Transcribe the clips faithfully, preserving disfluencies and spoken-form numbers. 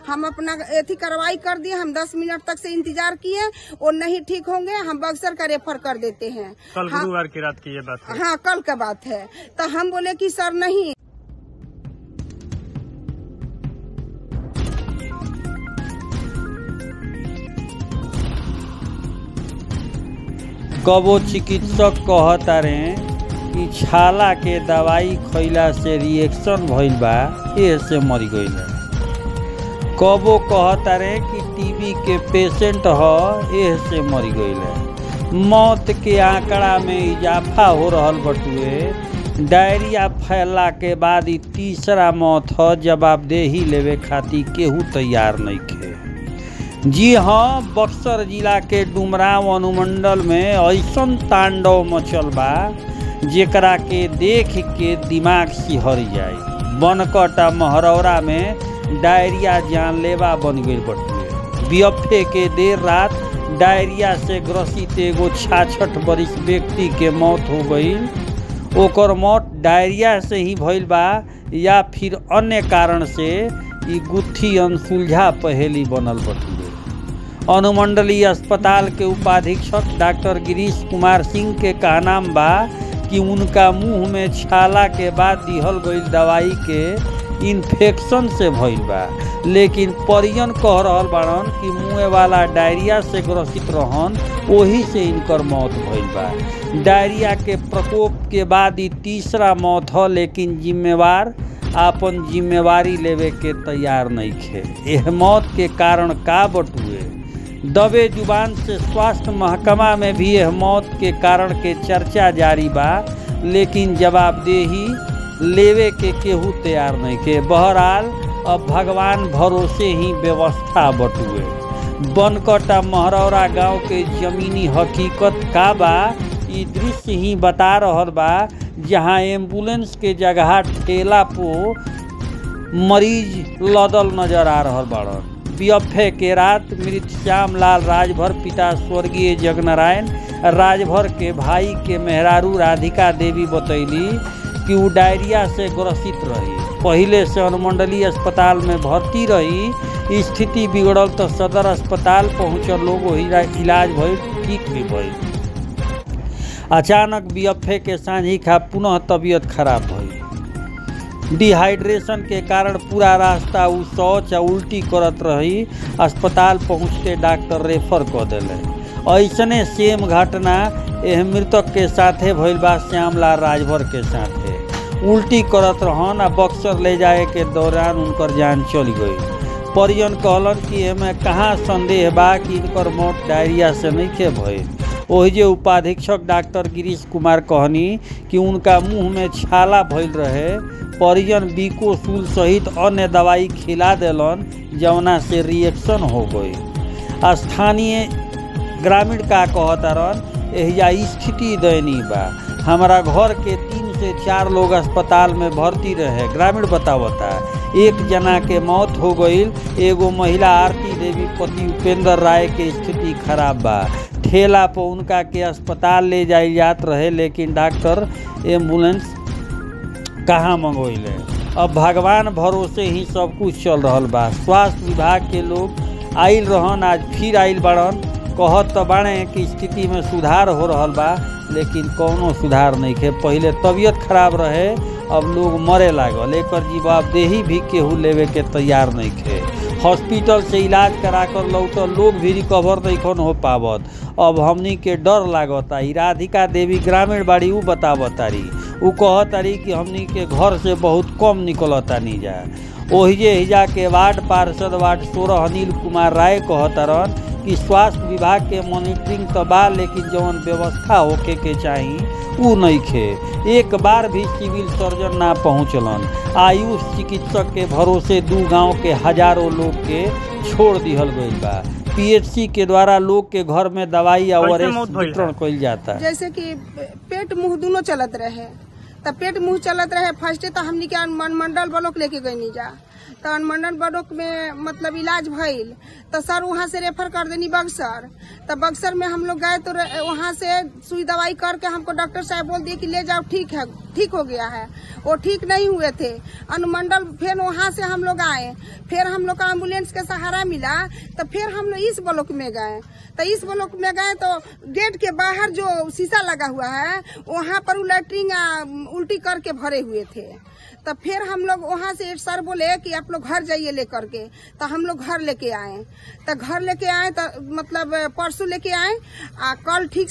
हम अपना एथी कार्रवाई कर दिए। हम दस मिनट तक से इंतजार किए, वो नहीं ठीक होंगे, हम बक्सर का रेफर कर देते हैं। कल गुरुवार की रात की ये बात है। हाँ, कल का बात है। तो हम बोले कि सर नहीं। कबो चिकित्सक कहता रहे कि छाला के दवाई खइला से रिएक्शन भइल बा, एह से मर गइल। कबो कहता रहे कि टीबी के पेशेंट ह, एह से मर गइल। मौत के आंकड़ा में इजाफा हो रहल बटुए। डायरिया फैलला के बाद ई तीसरा मौत ह। जवाबदेही लेवे खातिर केहू तैयार नइखे। जी हाँ, बक्सर जिला के डुमराव अनुमंडल में ऐसन तांडव मचल बा जेकरा के देख के दिमाग सिहर जाए। बनकटा महरौरा में डायरिया जानलेवा बन गई बटुए। बीएफए के देर रात डायरिया से ग्रसित एगो छियासठ वर्ष व्यक्ति के मौत हो गई। ओकर मौत डायरिया से ही भइल बा या फिर अन्य कारण से ई गुत्थी अनसुलझा पहेली बनल बटुए। अनुमंडलीय अस्पताल के उपाधीक्षक डॉक्टर गिरीश कुमार सिंह के कहना बा कि उनका मुंह में छाला के बाद दिहल गई दवाई के इन्फेक्शन से भइल बा, लेकिन परिजन कह रहल बाड़न कि मुँह वाला डायरिया से ग्रसित रहन, वही से इनकर मौत भइल बा। डायरिया के प्रकोप के बाद ई तीसरा मौत ह, लेकिन जिम्मेवार आपन जिम्मेवारी लेवे के तैयार नइखे। एह मौत के कारण का बटुए? दबे जुबान से स्वास्थ्य महकमा में भी यह मौत के कारण के चर्चा जारी बा, लेकिन जवाबदेही लेवे के केहू तैयार नहीं के। बहरहाल अब भगवान भरोसे ही व्यवस्था बटुए। बनकटा महरौरा गांव के जमीनी हकीकत का बा, ई दृश्य ही बता रहल बा, जहां एम्बुलेंस के जगह ठेला पो मरीज लदल नजर आ रहल बाड़न। बीएफए के रात मृत श्यामलाल राजभर पिता स्वर्गीय जगनारायण राजभर के भाई के मेहरारू राधिका देवी बतैली कि वो डायरिया से ग्रसित रही। पहले से अनुमंडलीय अस्पताल में भर्ती रही। स्थिति बिगड़ल तो सदर अस्पताल पहुंचल लोग इलाज भइल, ठीक भी भइल। अचानक बीएफए के सांझी खा पुनः तबीयत खराब भइल। डिहाइड्रेशन के कारण पूरा रास्ता उ शौच आ उल्टी करत रही। अस्पताल पहुँचते डॉक्टर रेफर कर दिले। ऐसने सेम घटना एह मृतक के साथे भइल बा श्यामलाल राजभर के साथे। उल्टी करत रहन आ बक्सर ले जाए के दौरान उनकर जान चली गई। परिजन कहलन कि एमे कहाँ संदेह बा कि इनकर मौत डायरिया से नइखे भइल। ओहि जे उपाधीक्षक डॉक्टर गिरीश कुमार कहनी कि उनका मुंह में छाला भइल रहे। परिजन बीकोसूल सहित अन्य दवाई खिला देलन, जवना से रिएक्शन हो गई। स्थानीय ग्रामीण का कहतारन, एहिजा स्थिति दयनीय बा। हमारा घर के तीन से चार लोग अस्पताल में भर्ती रहे। ग्रामीण बतावता एक जना के मौत हो गई। एगो महिला आरती देवी पति उपेंद्र राय के स्थिति खराब बा। ठेला पर उनका के अस्पताल ले जाई जात रहे, लेकिन डॉक्टर एम्बुलेंस कहाँ मंगोइले। अब भगवान भरोसे ही सब कुछ चल रहल बा। स्वास्थ्य विभाग के लोग आइल रहन, आज फिर आइल बाड़न। कहत तो बाड़े कि स्थिति में सुधार हो रहल बा, लेकिन कौनो सुधार नहीं खे। पहले तबीयत खराब रहे, अब लोग मरे लागल। एकर जवाबदेही भी केहू लेवे के तैयार नहीं खे। हॉस्पिटल से इलाज करा कर लौटल लोग भी रिकवर नहीं हो पावत। अब हमनी के डर लागता। राधिका देवी ग्रामीण बाड़ी, उ बतावतारी, उ कहतारी कि हमनी के घर से बहुत कम निकलता नहीं जा। ओहिजे हिजा के वार्ड पार्षद वार्ड सोलह अनिल कुमार राय कहतारन कि स्वास्थ्य विभाग के मॉनिटरिंग तो बा, लेकिन जवन व्यवस्था होके के चाही उ नहीं खे। एक बार भी सिविल सर्जन ना पहुँचलन। आयुष चिकित्सक के भरोसे दू गांव के हजारों लोग के छोड़ दिहल गईल बा। पीएचसी के द्वारा लोग के घर में दवाई और वितरण कइल जाता है। जैसे कि पेट मुंह दोनों चलत रहे, तब पेट मुंह चलत रहे। फर्स्ट तो हमनी के मनमंडल ब्लॉक लेके गई नहीं जा, तो अनुमंडल ब्लॉक में मतलब इलाज भइल तो सर वहाँ से रेफर कर देनी बक्सर। तो बक्सर में हम लोग गए तो वहाँ से सुई दवाई करके हमको डॉक्टर साहब बोल दिए कि ले जाओ, ठीक है, ठीक हो गया है। वो ठीक नहीं हुए थे। अनुमंडल फिर वहाँ से हम लोग आए, फिर हम लोग का एम्बुलेंस के सहारा मिला तो फिर हम लोग इस ब्लॉक में गए। तो इस ब्लॉक में गए तो गेट के बाहर जो शीशा लगा हुआ है वहाँ पर लैट्रिन उल्टी करके भरे हुए थे। तो फिर हम लोग वहाँ से सर बोले कि आप लोग घर जाइए लेकर के। तो हम लोग घर लेके आए। तो घर लेके आए तो मतलब परसों लेके आए आ कल ठीक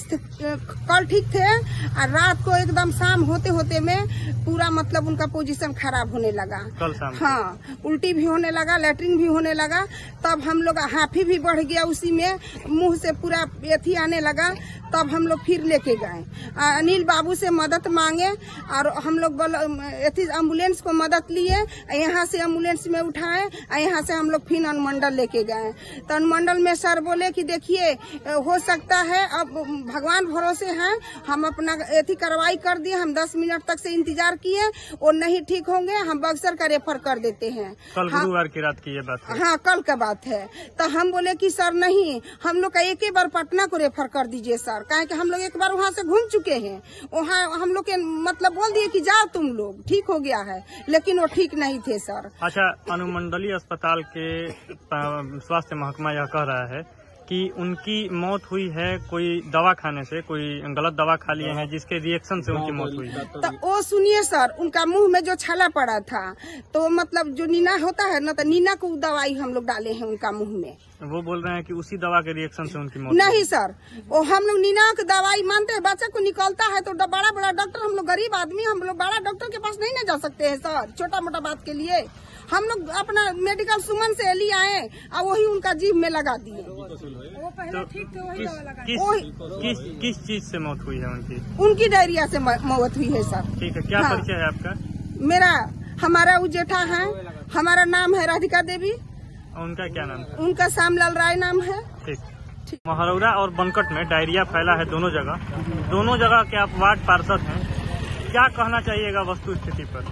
कल ठीक थे। और रात को एकदम शाम होते होते में पूरा मतलब उनका पोजीशन खराब होने लगा। कल शाम हाँ, उल्टी भी होने लगा, लैट्रिन भी होने लगा। तब हम लोग हाफी भी बढ़ गया, उसी में मुंह से पूरा एथी आने लगा। तब हम लोग फिर लेके गए, अनिल बाबू से मदद मांगे और हम लोग एम्बुलेंस को मदद लिए। यहाँ से एम्बुलेंस में उठाए और यहाँ से हम लोग फिर अनुमंडल लेके गए। तो अनुमंडल में सर बोले कि देखिए हो सकता है, अब भगवान भरोसे हैं, हम अपना एथी कार्रवाई कर दिए। हम दस मिनट तक से इंतजार किए, वो नहीं ठीक होंगे, हम बक्सर का रेफर कर देते हैं। कल गुरुवार की रात की ये बात है। हाँ, कल का बात है। तो हम बोले कि सर नहीं, हम लोग का एक ही बार पटना को रेफर कर दीजिए सर, काहे कि हम लोग एक बार वहाँ से घूम चुके हैं। वहाँ हम लोग के मतलब बोल दिए कि जाओ तुम लोग, ठीक हो गया है, लेकिन वो ठीक नहीं थे सर। अच्छा, अनुमंडलीय अस्पताल के स्वास्थ्य महकमा यह कह रहा है कि उनकी मौत हुई है कोई दवा खाने से, कोई गलत दवा खा लिए हैं जिसके रिएक्शन से उनकी मौत हुई है। तो वो सुनिए सर, उनका मुंह में जो छाला पड़ा था तो मतलब जो नीना होता है ना, तो नीना को दवाई हम लोग डाले हैं उनका मुंह में। वो बोल रहे हैं कि उसी दवा के रिएक्शन से उनकी मौत नहीं सर, वो हम लोग नीना की दवाई मानते हैं। बच्चा को निकलता है तो बड़ा बड़ा डॉक्टर, हम लोग गरीब आदमी, हम लोग बड़ा डॉक्टर के पास नहीं ना जा सकते हैं सर, छोटा मोटा बात के लिए। हम लोग अपना मेडिकल सुमन से ले आए और वही उनका जीभ में लगा दिए। वो पहले ठीक थे, वही दवा लगा दिए। किस किस किस चीज से मौत हुई है उनकी? उनकी डायरिया से मौत हुई है सर। ठीक है, क्या हाँ। परिचय है आपका? मेरा हमारा उजेठा है, हमारा नाम है राधिका देवी। उनका क्या नाम है? उनका श्यामलाल राय नाम है। ठीक। महरौरा और बनकट में डायरिया फैला है दोनों जगह। दोनों जगह के आप वार्ड पार्षद हैं, क्या कहना चाहिएगा वस्तु स्थिति पर?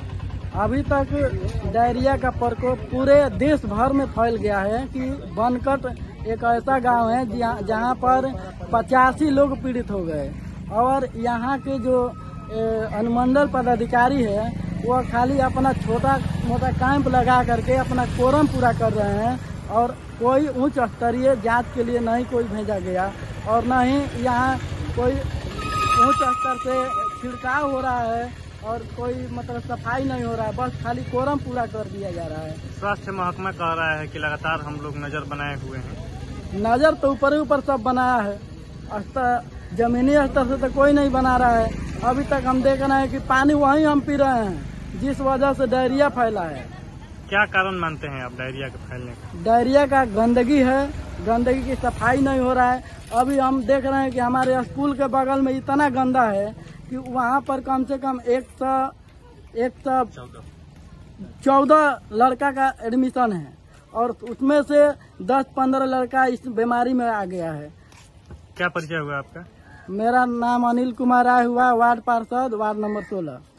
अभी तक डायरिया का प्रकोप पूरे देश भर में फैल गया है कि बनकट एक ऐसा गांव है जहां जहां पर पचासी लोग पीड़ित हो गए और यहाँ के जो अनुमंडल पदाधिकारी है वो खाली अपना छोटा मोटा कैंप लगा करके अपना कोरम पूरा कर रहे हैं और कोई उच्च स्तरीय जांच के लिए नहीं कोई भेजा गया और न ही यहाँ कोई उच्च स्तर से छिड़काव हो रहा है और कोई मतलब सफाई नहीं हो रहा है, बस खाली कोरम पूरा कर दिया जा रहा है। स्वास्थ्य महकमा कह रहा है कि लगातार हम लोग नजर बनाए हुए हैं। नजर तो ऊपर ही ऊपर सब बनाया है, स्तर जमीनी स्तर से तो कोई नहीं बना रहा है। अभी तक हम देख रहे हैं कि पानी वहीं हम पी रहे हैं जिस वजह से डायरिया फैला है। क्या कारण मानते हैं आप डायरिया के फैलने का? डायरिया का गंदगी है, गंदगी की सफाई नहीं हो रहा है। अभी हम देख रहे हैं कि हमारे स्कूल के बगल में इतना गंदा है कि वहाँ पर कम से कम एक सौ एक सौ चौदह लड़का का एडमिशन है और उसमें से दस पंद्रह लड़का इस बीमारी में आ गया है। क्या परिचय हुआ आपका? मेरा नाम अनिल कुमार राय हुआ, वार्ड पार्षद, वार्ड नंबर सोलह।